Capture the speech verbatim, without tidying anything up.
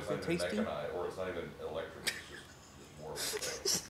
it's not and even tasty. mechanized, or it's not even electric. It's just, just more. Of a,